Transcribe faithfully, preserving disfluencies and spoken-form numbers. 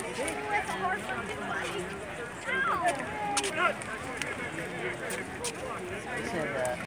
That's a hard one to fight. Ow! Said, uh,